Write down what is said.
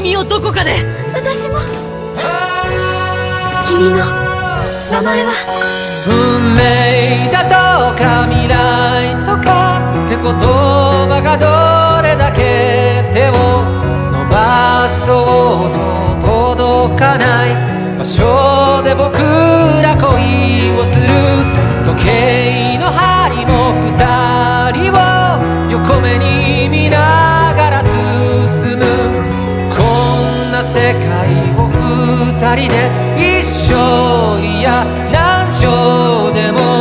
君をどこかで。 私も。君の名前は運命だとか未来とかって言葉がどれだけ手を伸ばそうと届かない場所で僕ら恋をする。時計の針も二人を横目に見ながら進む。こんな世界を二人で一生、いや何生でも